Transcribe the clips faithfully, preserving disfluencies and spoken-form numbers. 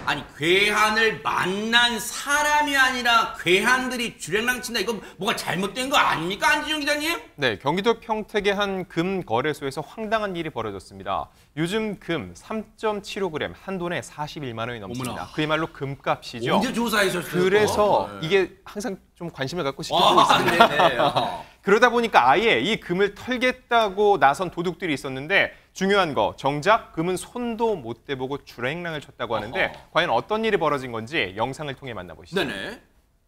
아니 괴한을 만난 사람이 아니라 괴한들이 주랭랑 친다. 이거 뭐가 잘못된 거 아닙니까, 안지용 기자님? 네, 경기도 평택의 한 금 거래소에서 황당한 일이 벌어졌습니다. 요즘 금 삼 점 칠오 그램 한 돈에 사십일만 원이 넘습니다. 어머나. 그야말로 금값이죠. 언제 조사하셨어요? 그래서 네. 이게 항상 좀 관심을 갖고 지켜보고 있습니다. 네네. 그러다 보니까 아예 이 금을 털겠다고 나선 도둑들이 있었는데 중요한 거, 정작 금은 손도 못 대보고 주랭랑을 쳤다고 하는데 어허. 과연 어떤 일이 벌어진 건지 영상을 통해 만나보시죠. 네네.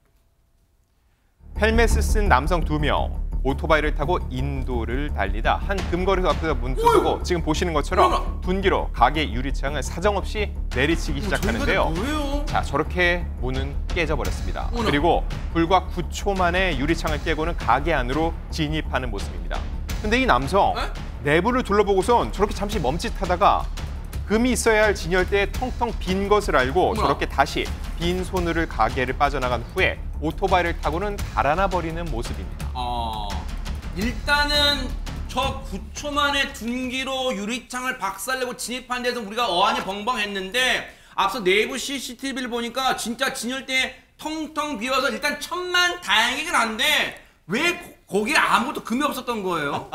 헬멧을 쓴 남성 두 명, 오토바이를 타고 인도를 달리다 한 금거래소 앞에서 멈춰서고 지금 보시는 것처럼 어머나. 둔기로 가게 유리창을 사정없이 내리치기 시작하는데요. 뭐예요? 자, 저렇게 문은 깨져버렸습니다. 어머나. 그리고 불과 구 초 만에 유리창을 깨고는 가게 안으로 진입하는 모습입니다. 근데 이 남성, 에? 내부를 둘러보고선 저렇게 잠시 멈칫하다가 금이 있어야 할 진열대에 텅텅 빈 것을 알고 어머나. 저렇게 다시 빈손으로 가게를 빠져나간 후에 오토바이를 타고는 달아나 버리는 모습입니다. 어, 일단은 저 구 초 만에 둔기로 유리창을 박살내고 진입한 데서 우리가 어안이 벙벙했는데 앞서 내부 씨씨티비를 보니까 진짜 진열대에 텅텅 비어서 일단 천만 다행이긴 한데 왜 고- 거기에 아무것도 금이 없었던 거예요?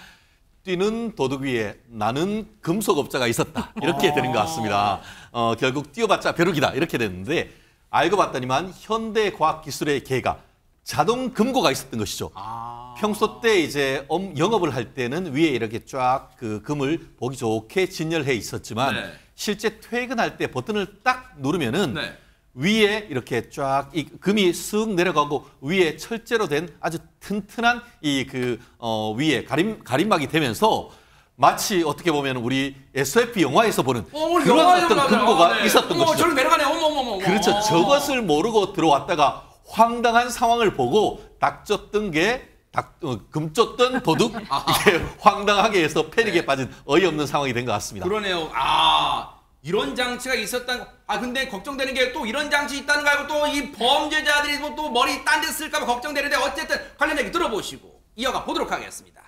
뛰는 도둑 위에 나는 금속업자가 있었다. 이렇게 되는 것 같습니다. 어, 결국 뛰어봤자 벼룩이다. 이렇게 됐는데 알고 봤더니만 현대과학기술의 개가 자동 금고가 있었던 것이죠. 아. 평소 때 이제 엄- 영업을 할 때는 위에 이렇게 쫙 그 금을 보기 좋게 진열해 있었지만 네. 실제 퇴근할 때 버튼을 딱 누르면은 네. 위에 이렇게 쫙 이 금이 쓱 내려가고 위에 철제로 된 아주 튼튼한 이 그 어 위에 가림 가림막이 되면서 마치 어떻게 보면 우리 에스에프 영화에서 보는 어, 그런 영화에 어떤 나오잖아. 금고가 아, 네. 있었던 어머, 것이죠. 저렇게 내려가네. 어머, 어머, 어머. 그렇죠. 어. 저것을 모르고 들어왔다가 황당한 상황을 보고 닥쳤던 게 닥, 어, 금쫓던 도둑 이게 황당하게 해서 패닉에 네. 빠진 어이없는 상황이 된 것 같습니다. 그러네요. 아, 이런 장치가 있었다는 거. 아, 근데 걱정되는 게 또 이런 장치 있다는 거 알고 또 이 범죄자들이 뭐 또 머리 딴 데 쓸까 봐 걱정되는데 어쨌든 관련 얘기 들어보시고 이어가 보도록 하겠습니다.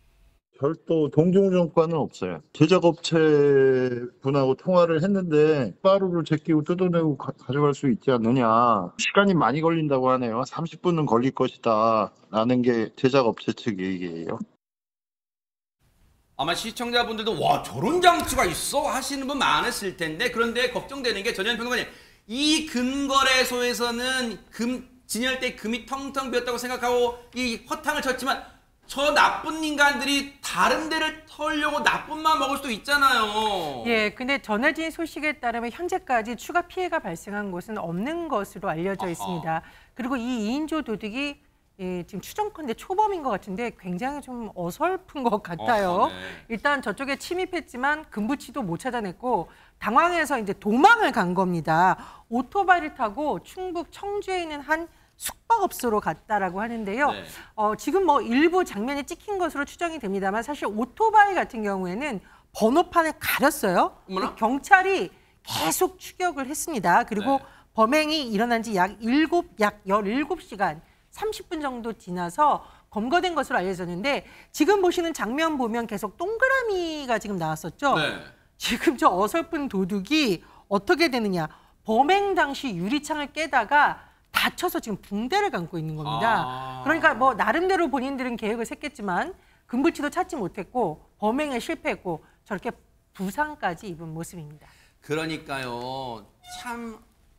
별도 동종정과는 없어요. 제작업체 분하고 통화를 했는데 빠루를 제끼고 뜯어내고 가, 가져갈 수 있지 않느냐. 시간이 많이 걸린다고 하네요. 삼십 분은 걸릴 것이다 라는 게 제작업체 측 얘기예요. 아마 시청자분들도 와 저런 장치가 있어 하시는 분 많으실 텐데 그런데 걱정되는 게 전현 평론가님 이 금거래소에서는 금 진열대 금이 텅텅 비었다고 생각하고 이 허탕을 쳤지만 저 나쁜 인간들이 다른 데를 털려고 나쁜만 먹을 수도 있잖아요. 예, 근데 전해진 소식에 따르면 현재까지 추가 피해가 발생한 곳은 없는 것으로 알려져 아하. 있습니다. 그리고 이 이인조 도둑이 예, 지금 추정컨대 초범인 것 같은데 굉장히 좀 어설픈 것 같아요. 어허, 네. 일단 저쪽에 침입했지만 금붙이도 못 찾아냈고 당황해서 이제 도망을 간 겁니다. 오토바이를 타고 충북 청주에 있는 한 숙박업소로 갔다라고 하는데요. 네. 어, 지금 뭐 일부 장면이 찍힌 것으로 추정이 됩니다만 사실 오토바이 같은 경우에는 번호판을 가렸어요. 어머나. 경찰이 계속 추격을 했습니다. 그리고 네. 범행이 일어난 지 약 일곱, 약 열일곱 시간, 삼십 분 정도 지나서 검거된 것으로 알려졌는데 지금 보시는 장면 보면 계속 동그라미가 지금 나왔었죠. 네. 지금 저 어설픈 도둑이 어떻게 되느냐. 범행 당시 유리창을 깨다가 다쳐서 지금 붕대를 감고 있는 겁니다. 아. 그러니까 뭐 나름대로 본인들은 계획을 셌겠지만 금붙이도 찾지 못했고 범행에 실패했고 저렇게 부상까지 입은 모습입니다. 그러니까요. 참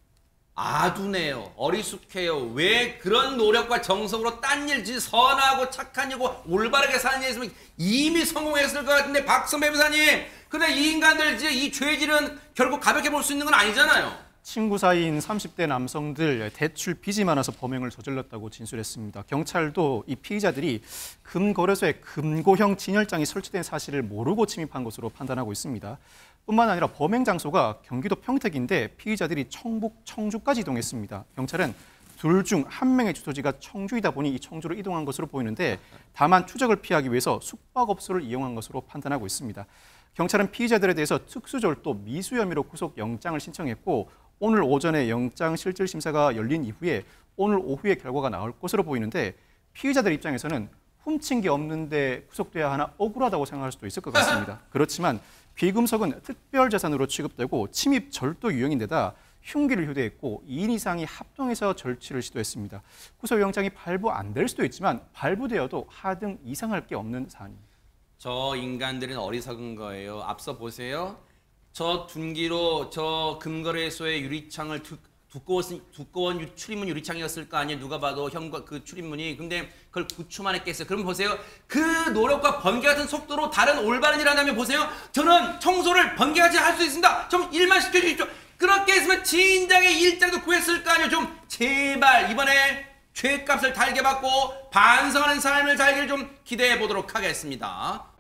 아두네요. 어리숙해요. 왜 그런 노력과 정성으로 딴 일, 선하고 착한 일고 올바르게 사는 일 있으면 이미 성공했을 것 같은데 박선배 변호사님. 근데 이 인간들 이제 이 죄질은 결국 가볍게 볼 수 있는 건 아니잖아요. 친구 사이인 삼십 대 남성들 대출 빚이 많아서 범행을 저질렀다고 진술했습니다. 경찰도 이 피의자들이 금거래소에 금고형 진열장이 설치된 사실을 모르고 침입한 것으로 판단하고 있습니다. 뿐만 아니라 범행 장소가 경기도 평택인데 피의자들이 청북, 청주까지 이동했습니다. 경찰은 둘 중 한 명의 주소지가 청주이다 보니 이 청주로 이동한 것으로 보이는데 다만 추적을 피하기 위해서 숙박업소를 이용한 것으로 판단하고 있습니다. 경찰은 피의자들에 대해서 특수절도 미수 혐의로 구속 영장을 신청했고 오늘 오전에 영장 실질 심사가 열린 이후에 오늘 오후에 결과가 나올 것으로 보이는데 피의자들 입장에서는 훔친 게 없는데 구속돼야 하나 억울하다고 생각할 수도 있을 것 같습니다. 그렇지만 비금속은 특별자산으로 취급되고 침입 절도 유형인데다 흉기를 휴대했고 이 인 이상이 합동해서 절취를 시도했습니다. 구속영장이 발부 안 될 수도 있지만 발부되어도 하등 이상할 게 없는 사안입니다. 저 인간들은 어리석은 거예요. 앞서 보세요. 저 둔기로 저 금거래소의 유리창을 두, 두꺼운, 두꺼운 출입문 유리창이었을 거 아니에요. 누가 봐도 현관 그 출입문이. 근데 그걸 구 초 만에 깼어요. 그럼 보세요. 그 노력과 번개 같은 속도로 다른 올바른 일 한다면 보세요. 저는 청소를 번개같이 할 수 있습니다. 좀 일만 시켜주십시오. 그렇게 했으면 진작에 일자리도 구했을 거 아니에요. 좀 제발 이번에 죄값을 달게 받고 반성하는 삶을 살기를 좀 기대해 보도록 하겠습니다.